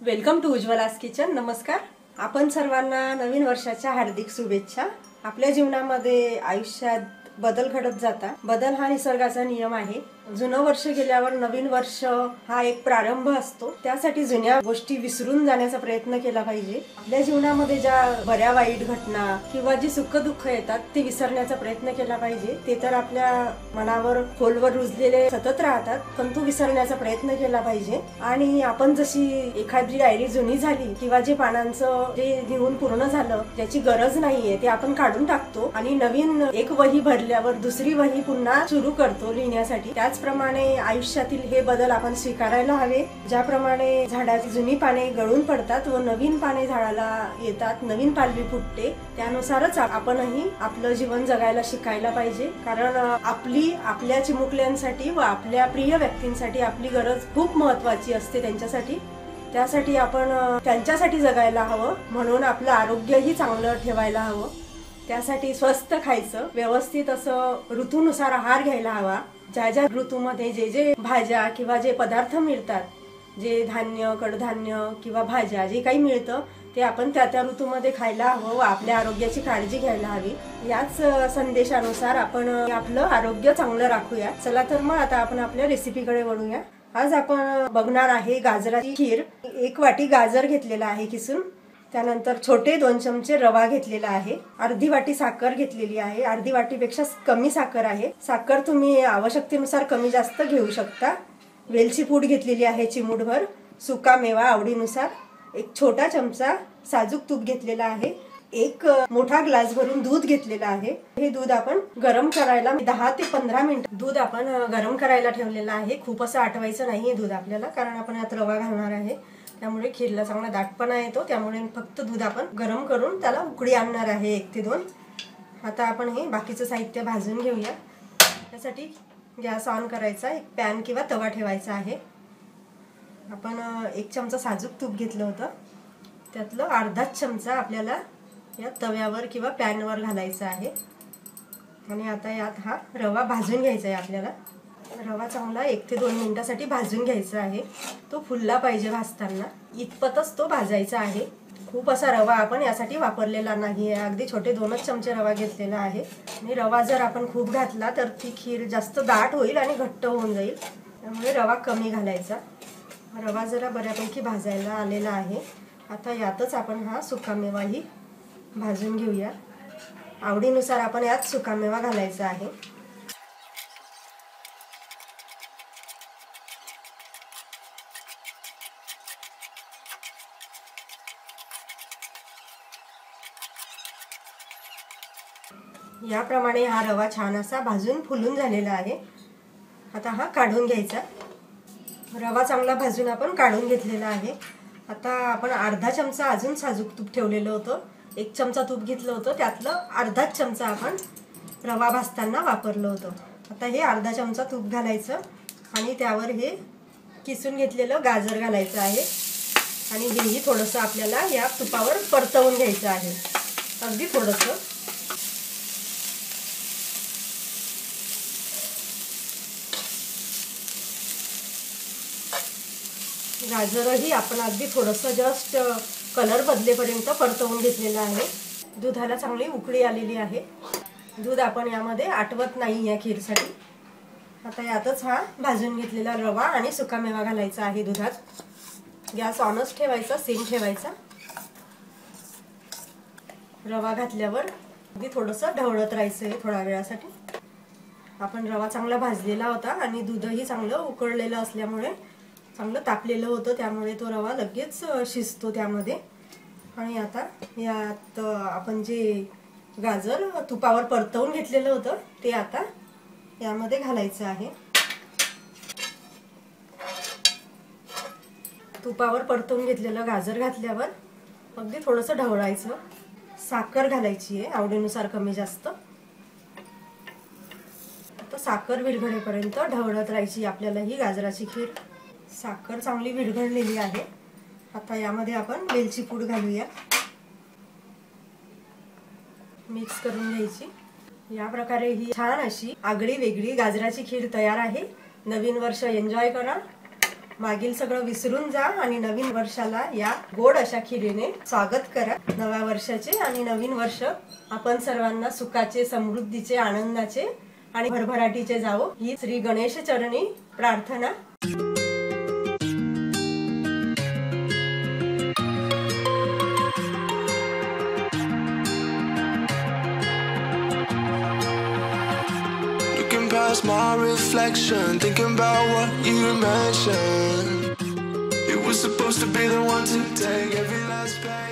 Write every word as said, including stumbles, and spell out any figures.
Welcome to उज्ज्वलास kitchen. नमस्कार। आपण सर्वांना नवीन वर्षाच्या हार्दिक शुभेच्छा। आपल्या जीवनामध्ये आयुष्यात बदल घडत जातात। बदल हा निसर्गाचा नियम आहे। जुनं वर्ष गेल्यावर नवीन वर्ष हा एक प्रारंभ असतो। त्यासाठी जुन्या गोष्टी विसरून जाण्याचा प्रयत्न केला पाहिजे। आपल्या जीवनामध्ये ज्या बऱ्या वाईट घटना किंवा जी सुख दुःख येतात ते विसरण्याचा प्रयत्न केला पाहिजे। ते तर आपल्या मनावर खोलवर रुजलेले सतत राहतात, पण तो विसरण्याचा प्रयत्न केला पाहिजे। आणि आपण जशी एखादी डायरी जुनी झाली किंवा जे पानांचं जे लिहून पूर्ण झालं, ज्याची गरज नाहीये ते आपण काढून टाकतो आणि नवीन एक वही भरल्यावर दुसरी वही पुन्हा सुरू करतो लिहिण्यासाठी। त्याचप्रमाणे आयुष्यातील हे बदल आपण स्वीकारायला हवे। ज्याप्रमाणे झाडाची जुनी पाने गळून पडतात व नवीन पाने झाडाला येतात, नवीन पालवी फुटते, त्यानुसारच आपणही आपलं जीवन जगायला शिकायला पाहिजे। कारण आपली आपल्या चिमुकल्यांसाठी व आपल्या प्रिय व्यक्तींसाठी आपली गरज खूप महत्त्वाची असते त्यांच्यासाठी। त्यासाठी आपण त्यांच्यासाठी जगायला हवं, म्हणून आपलं आरोग्यही चांगलं ठेवायला हवं। त्यासाठी स्वस्थ खायचं, व्यवस्थित असं ऋतूनुसार आहार घ्यायला हवा। ज्या ज्या ऋतूमध्ये जे जे भाज्या किंवा जे पदार्थ मिळतात, जे धान्य कडधान्य किंवा भाज्या जे काही मिळतं ते आपण त्या त्या ऋतूमध्ये खायला हवं व आपल्या आरोग्याची काळजी घ्यायला हवी। याच संदेशानुसार आपण आपलं आरोग्य चांगलं राखूया। चला तर मग आता आपण आपल्या रेसिपीकडे वळूया। आज आपण बघणार आहे गाजराची खीर। एक वाटी गाजर घेतलेला आहे किसून, त्यानंतर छोटे दोन चमचे रवा घेतलेला आहे, अर्धी वाटी साखर घेतलेली आहे, अर्धी वाटीपेक्षा कमी साखर आहे। साखर तुम्ही आवश्यकतेनुसार कमी जास्त घेऊ शकता। वेलची पूड घेतलेली आहे चिमूटभर, सुका मेवा आवडीनुसार, एक छोटा चमचा साजूक तूप घेतलेला आहे, एक मोठा ग्लास भरून दूध घेतलेला आहे। हे दूध आपण गरम करायला दहा ते पंधरा मिनिट दूध आपण गरम करायला ठेवलेलं आहे। खूप असं आटवायचं नाहीये दूध आपल्याला, कारण आपण यात रवा घालणार आहे, त्यामुळे खीरला चांगला दाटपणा येतो। त्यामुळे फक्त दूध आपण गरम करून त्याला उकळी आणणार आहे एक ते दोन। आता आपण हे बाकीचं साहित्य भाजून घेऊया। त्यासाठी गॅस ऑन करायचा, एक पॅन किंवा तवा ठेवायचा आहे। आपण एक चमचा साजूक तूप घेतलं होतं, त्यातलं अर्धाच चमचा आपल्याला या तव्यावर किंवा पॅनवर घालायचा आहे। आणि आता यात हा रवा भाजून घ्यायचा आहे आपल्याला। रवा चांगला एक ते दोन मिनिटासाठी भाजून घ्यायचा आहे। तो फुलला पाहिजे भाजताना, इतपतच तो भाजायचा आहे। खूप असा रवा आपण यासाठी वापरलेला नाही आहे, अगदी छोटे दोनच चमचे रवा घेतलेला आहे। आणि रवा जर आपण खूप घातला तर ती खीर जास्त दाट होईल आणि घट्ट होऊन जाईल, त्यामुळे रवा कमी घालायचा। रवा जरा बऱ्यापैकी भाजायला आलेला आहे। आता यातच आपण हा सुकामेवाही भाजून घेऊया। आवडीनुसार आपण यात सुकामेवा घालायचा आहे। याप्रमाणे हा रवा छान असा भाजून फुलून झालेला आहे। आता हा काढून घ्यायचा। रवा चांगला भाजून आपण काढून घेतलेला आहे। आता आपण अर्धा चमचा अजून साजूक तूप ठेवलेलं होतं, एक चमचा तूप घेतलं होतं, त्यातलं अर्धाच चमचा आपण रवा भाजताना वापरलं होतं। आता हे अर्धा चमचा तूप घालायचं आणि त्यावर हे किसून घेतलेलं गाजर घालायचं आहे आणि हेही थोडंसं आपल्याला या तुपावर परतवून घ्यायचं आहे, अगदी थोडंसं। गाजरही आपण अगदी थोडंसं जस्ट कलर बदलेपर्यंत परतवून घेतलेलं आहे। दुधाला चांगली उकळी आलेली आहे। दूध आपण यामध्ये आटवत नाही या खीरसाठी। आता यातच हा भाजून घेतलेला रवा आणि सुकामेवा घालायचा आहे दुधात। गॅस ऑनच ठेवायचा, सिम ठेवायचा। रवा घातल्यावर अगदी थोडंसं ढवळत राहायचं आहे थोड्या वेळासाठी। आपण रवा चांगला भाजलेला होता आणि दूधही चांगलं उकळलेलं असल्यामुळे चांगलं तापलेलं होतं, त्यामुळे तो रवा लगेच शिजतो त्यामध्ये। आणि आता यात आपण जे गाजर तुपावर परतवून घेतलेलं होतं ते आता यामध्ये घालायचं आहे। तुपावर परतवून घेतलेलं गाजर घातल्यावर अगदी थोडंसं ढवळायचं। साखर घालायची आहे आवडीनुसार कमी जास्त। आता साखर विरघळेपर्यंत ढवळत राहायची आपल्याला ही गाजराची खीर। साखर चांगली विरघळलेली आहे। आता यामध्ये आपण वेलची पूड घालूया, मिक्स करून घ्यायची। या प्रकारे ही छान अशी आगळी वेगळी गाजराची खीर तयार आहे। नवीन वर्ष एन्जॉय करा। मागील सगळं विसरून जा आणि नवीन वर्षाला या गोड अशा खिरीने स्वागत करा नव्या वर्षाचे। आणि नवीन वर्ष आपण सर्वांना सुखाचे, समृद्धीचे, आनंदाचे आणि भरभराटीचे जावो ही श्री गणेश चरणी प्रार्थना। Past my reflection, thinking about what you mentioned. It was supposed to be the one to take every last breath.